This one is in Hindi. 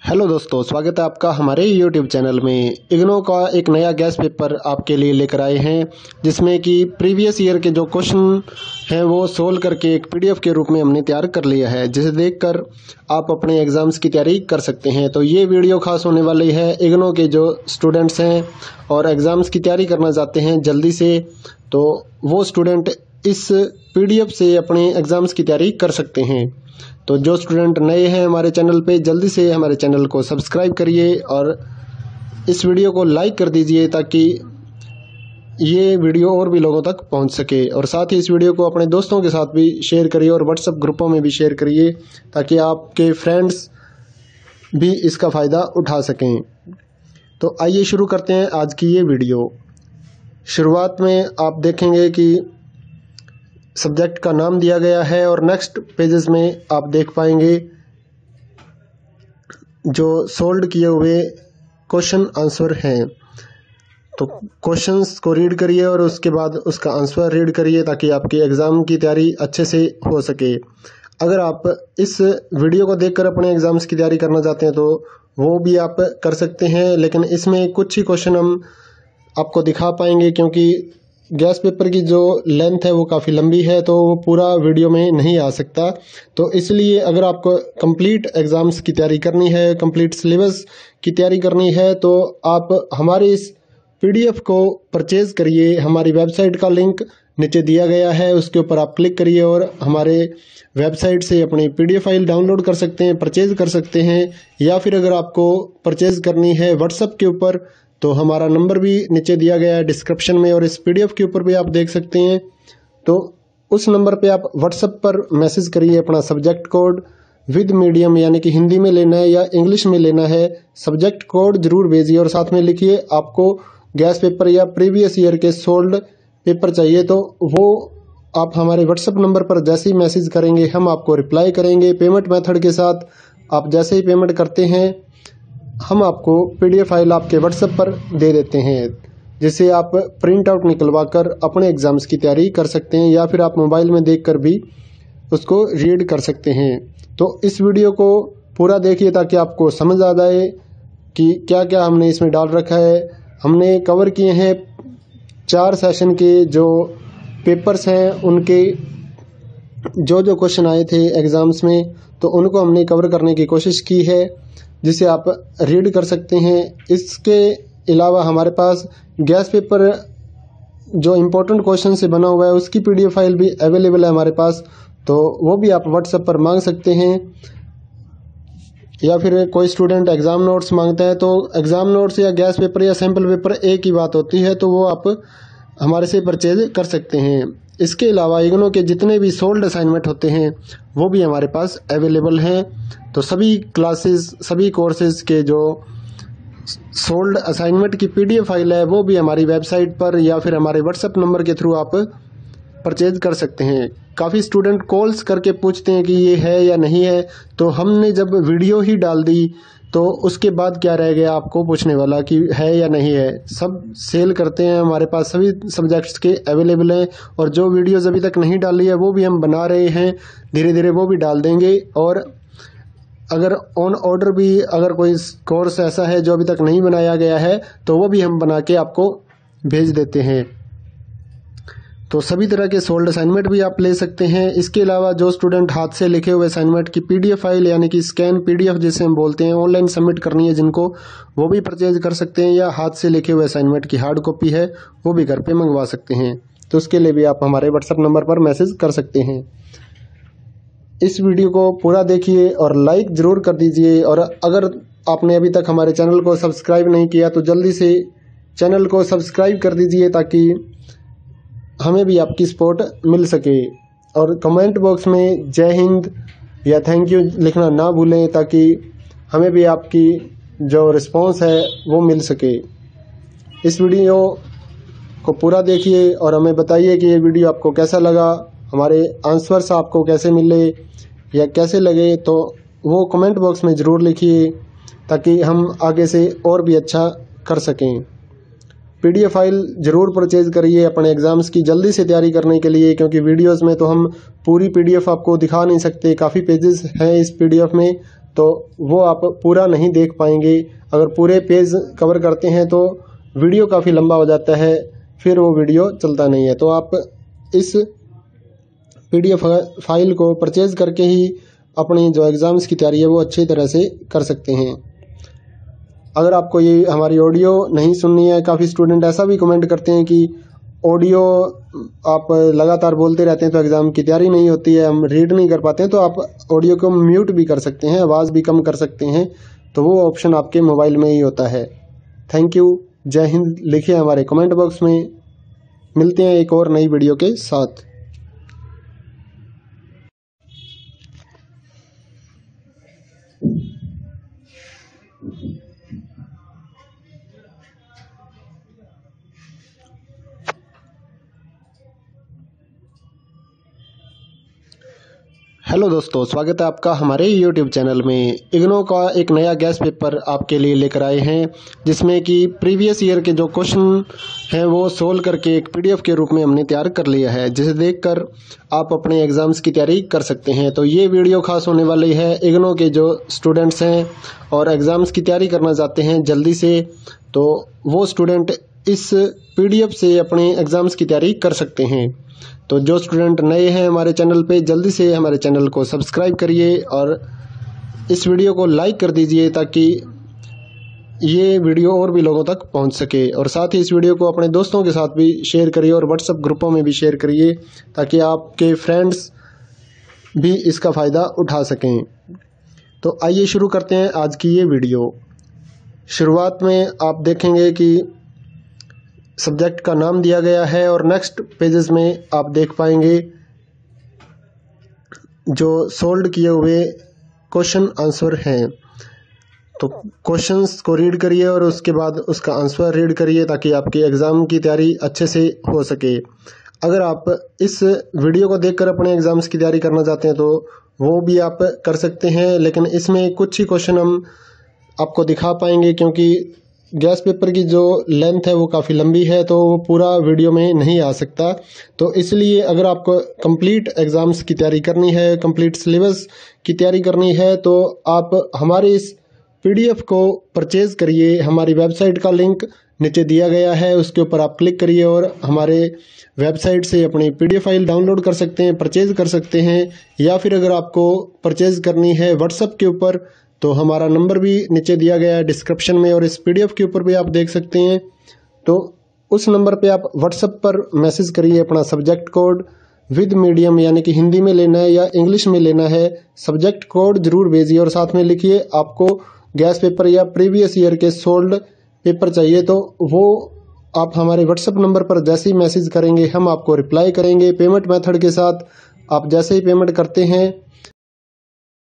हेलो दोस्तों, स्वागत है आपका हमारे YouTube चैनल में। इग्नो का एक नया गैस पेपर आपके लिए लेकर आए हैं, जिसमें कि प्रीवियस ईयर के जो क्वेश्चन हैं वो सोल्व करके एक PDF के रूप में हमने तैयार कर लिया है, जिसे देखकर आप अपने एग्ज़ाम्स की तैयारी कर सकते हैं। तो ये वीडियो खास होने वाली है इग्नो के जो स्टूडेंट्स हैं और एग्ज़ाम्स की तैयारी करना चाहते हैं जल्दी से, तो वो स्टूडेंट इस PDF से अपने एग्ज़ाम्स की तैयारी कर सकते हैं। तो जो स्टूडेंट नए हैं हमारे चैनल पे, जल्दी से हमारे चैनल को सब्सक्राइब करिए और इस वीडियो को लाइक कर दीजिए ताकि ये वीडियो और भी लोगों तक पहुंच सके। और साथ ही इस वीडियो को अपने दोस्तों के साथ भी शेयर करिए और व्हाट्सएप ग्रुपों में भी शेयर करिए ताकि आपके फ्रेंड्स भी इसका फ़ायदा उठा सकें। तो आइए शुरू करते हैं आज की ये वीडियो। शुरुआत में आप देखेंगे कि सब्जेक्ट का नाम दिया गया है और नेक्स्ट पेजेस में आप देख पाएंगे जो सोल्व किए हुए क्वेश्चन आंसर हैं। तो क्वेश्चंस को रीड करिए और उसके बाद उसका आंसर रीड करिए ताकि आपके एग्ज़ाम की तैयारी अच्छे से हो सके। अगर आप इस वीडियो को देखकर अपने एग्ज़ाम्स की तैयारी करना चाहते हैं तो वो भी आप कर सकते हैं, लेकिन इसमें कुछ ही क्वेश्चन हम आपको दिखा पाएंगे क्योंकि गैस पेपर की जो लेंथ है वो काफ़ी लंबी है, तो वो पूरा वीडियो में नहीं आ सकता। तो इसलिए अगर आपको कंप्लीट एग्ज़ाम्स की तैयारी करनी है, कंप्लीट सिलेबस की तैयारी करनी है, तो आप हमारे इस PDF को परचेज़ करिए। हमारी वेबसाइट का लिंक नीचे दिया गया है, उसके ऊपर आप क्लिक करिए और हमारे वेबसाइट से अपनी PDF फाइल डाउनलोड कर सकते हैं, परचेज़ कर सकते हैं। या फिर अगर आपको परचेज़ करनी है व्हाट्सएप के ऊपर तो हमारा नंबर भी नीचे दिया गया है डिस्क्रिप्शन में और इस PDF के ऊपर भी आप देख सकते हैं। तो उस नंबर पे आप व्हाट्सएप पर मैसेज करिए अपना सब्जेक्ट कोड विद मीडियम, यानी कि हिंदी में लेना है या इंग्लिश में लेना है, सब्जेक्ट कोड ज़रूर भेजिए और साथ में लिखिए आपको गैस पेपर या प्रीवियस ईयर के सोल्ड पेपर चाहिए। तो वो आप हमारे व्हाट्सएप नंबर पर जैसे ही मैसेज करेंगे हम आपको रिप्लाई करेंगे पेमेंट मेथड के साथ। आप जैसे ही पेमेंट करते हैं हम आपको PDF फाइल आपके व्हाट्सएप पर दे देते हैं, जिसे आप प्रिंट आउट निकलवा कर अपने एग्ज़ाम्स की तैयारी कर सकते हैं या फिर आप मोबाइल में देखकर भी उसको रीड कर सकते हैं। तो इस वीडियो को पूरा देखिए ताकि आपको समझ आ जाए कि क्या क्या हमने इसमें डाल रखा है। हमने कवर किए हैं 4 सेशन के जो पेपर्स हैं, उनके जो क्वेश्चन आए थे एग्ज़ाम्स में, तो उनको हमने कवर करने की कोशिश की है, जिसे आप रीड कर सकते हैं। इसके अलावा हमारे पास गैस पेपर जो इम्पोर्टेंट क्वेश्चन से बना हुआ है उसकी PDF फाइल भी अवेलेबल है हमारे पास, तो वो भी आप व्हाट्सएप पर मांग सकते हैं। या फिर कोई स्टूडेंट एग्ज़ाम नोट्स मांगता है तो एग्ज़ाम नोट्स या गैस पेपर या सैम्पल पेपर एक ही बात होती है, तो वो आप हमारे से परचेज कर सकते हैं। इसके अलावा इग्नो के जितने भी सोल्ड असाइनमेंट होते हैं वो भी हमारे पास अवेलेबल हैं। तो सभी क्लासेस, सभी कोर्सेज़ के जो सोल्ड असाइनमेंट की PDF फाइल है वो भी हमारी वेबसाइट पर या फिर हमारे व्हाट्सएप नंबर के थ्रू आप परचेज कर सकते हैं। काफ़ी स्टूडेंट कॉल्स करके पूछते हैं कि ये है या नहीं है, तो हमने जब वीडियो ही डाल दी तो उसके बाद क्या रह गया आपको पूछने वाला कि है या नहीं है। सब सेल करते हैं, हमारे पास सभी सब्जेक्ट्स के अवेलेबल हैं और जो वीडियोज़ अभी तक नहीं डाली है वो भी हम बना रहे हैं, धीरे धीरे वो भी डाल देंगे। और अगर ऑन ऑर्डर भी अगर कोई कोर्स ऐसा है जो अभी तक नहीं बनाया गया है तो वो भी हम बना के आपको भेज देते हैं। तो सभी तरह के सोल्ड असाइनमेंट भी आप ले सकते हैं। इसके अलावा जो स्टूडेंट हाथ से लिखे हुए असाइनमेंट की PDF फाइल, यानी कि स्कैन PDF जिसे हम बोलते हैं, ऑनलाइन सबमिट करनी है जिनको, वो भी परचेज कर सकते हैं। या हाथ से लिखे हुए असाइनमेंट की हार्ड कॉपी है वो भी घर पे मंगवा सकते हैं। तो उसके लिए भी आप हमारे व्हाट्सएप नंबर पर मैसेज कर सकते हैं। इस वीडियो को पूरा देखिए और लाइक ज़रूर कर दीजिए। और अगर आपने अभी तक हमारे चैनल को सब्सक्राइब नहीं किया तो जल्दी से चैनल को सब्सक्राइब कर दीजिए ताकि हमें भी आपकी सपोर्ट मिल सके। और कमेंट बॉक्स में जय हिंद या थैंक यू लिखना ना भूलें ताकि हमें भी आपकी जो रिस्पांस है वो मिल सके। इस वीडियो को पूरा देखिए और हमें बताइए कि ये वीडियो आपको कैसा लगा, हमारे आंसर्स आपको कैसे मिले या कैसे लगे, तो वो कमेंट बॉक्स में ज़रूर लिखिए ताकि हम आगे से और भी अच्छा कर सकें। PDF फाइल ज़रूर परचेज करिए अपने एग्ज़ाम्स की जल्दी से तैयारी करने के लिए, क्योंकि वीडियोस में तो हम पूरी PDF आपको दिखा नहीं सकते, काफ़ी पेजेस हैं इस PDF में, तो वो आप पूरा नहीं देख पाएंगे। अगर पूरे पेज कवर करते हैं तो वीडियो काफ़ी लंबा हो जाता है, फिर वो वीडियो चलता नहीं है। तो आप इस PDF फाइल को परचेज़ करके ही अपनी जो एग्ज़ाम्स की तैयारी है वो अच्छी तरह से कर सकते हैं। अगर आपको ये हमारी ऑडियो नहीं सुननी है, काफ़ी स्टूडेंट ऐसा भी कमेंट करते हैं कि ऑडियो आप लगातार बोलते रहते हैं तो एग्ज़ाम की तैयारी नहीं होती है, हम रीड नहीं कर पाते हैं, तो आप ऑडियो को म्यूट भी कर सकते हैं, आवाज़ भी कम कर सकते हैं। तो वो ऑप्शन आपके मोबाइल में ही होता है। Thank you. जय हिंद लिखिए हमारे कमेंट बॉक्स में। मिलते हैं एक और नई वीडियो के साथ। हेलो दोस्तों, स्वागत है आपका हमारे यूट्यूब चैनल में। इग्नो का एक नया गैस पेपर आपके लिए लेकर आए हैं, जिसमें कि प्रीवियस ईयर के जो क्वेश्चन हैं वो सोल्व करके एक PDF के रूप में हमने तैयार कर लिया है, जिसे देखकर आप अपने एग्ज़ाम्स की तैयारी कर सकते हैं। तो ये वीडियो खास होने वाली है इग्नो के जो स्टूडेंट्स हैं और एग्ज़ाम्स की तैयारी करना चाहते हैं जल्दी से, तो वो स्टूडेंट इस PDF से अपने एग्ज़ाम्स की तैयारी कर सकते हैं। तो जो स्टूडेंट नए हैं हमारे चैनल पे, जल्दी से हमारे चैनल को सब्सक्राइब करिए और इस वीडियो को लाइक कर दीजिए ताकि ये वीडियो और भी लोगों तक पहुंच सके। और साथ ही इस वीडियो को अपने दोस्तों के साथ भी शेयर करिए और व्हाट्सएप ग्रुपों में भी शेयर करिए ताकि आपके फ्रेंड्स भी इसका फ़ायदा उठा सकें। तो आइए शुरू करते हैं आज की ये वीडियो। शुरुआत में आप देखेंगे कि सब्जेक्ट का नाम दिया गया है और नेक्स्ट पेजेस में आप देख पाएंगे जो सोल्व किए हुए क्वेश्चन आंसर हैं। तो क्वेश्चंस को रीड करिए और उसके बाद उसका आंसर रीड करिए ताकि आपकी एग्ज़ाम की तैयारी अच्छे से हो सके। अगर आप इस वीडियो को देखकर अपने एग्ज़ाम्स की तैयारी करना चाहते हैं तो वो भी आप कर सकते हैं, लेकिन इसमें कुछ ही क्वेश्चन हम आपको दिखा पाएंगे क्योंकि गैस पेपर की जो लेंथ है वो काफ़ी लंबी है, तो वो पूरा वीडियो में नहीं आ सकता। तो इसलिए अगर आपको कंप्लीट एग्ज़ाम्स की तैयारी करनी है, कंप्लीट सिलेबस की तैयारी करनी है, तो आप हमारे इस PDF को परचेज़ करिए। हमारी वेबसाइट का लिंक नीचे दिया गया है, उसके ऊपर आप क्लिक करिए और हमारे वेबसाइट से अपनी PDF फाइल डाउनलोड कर सकते हैं, परचेज़ कर सकते हैं। या फिर अगर आपको परचेज़ करनी है व्हाट्सएप के ऊपर तो हमारा नंबर भी नीचे दिया गया है डिस्क्रिप्शन में और इस PDF के ऊपर भी आप देख सकते हैं। तो उस नंबर पे आप व्हाट्सएप पर मैसेज करिए अपना सब्जेक्ट कोड विद मीडियम, यानी कि हिंदी में लेना है या इंग्लिश में लेना है, सब्जेक्ट कोड ज़रूर भेजिए और साथ में लिखिए आपको गैस पेपर या प्रीवियस ईयर के सोल्ड पेपर चाहिए। तो वो आप हमारे व्हाट्सएप नंबर पर जैसे ही मैसेज करेंगे हम आपको रिप्लाई करेंगे पेमेंट मेथड के साथ। आप जैसे ही पेमेंट करते हैं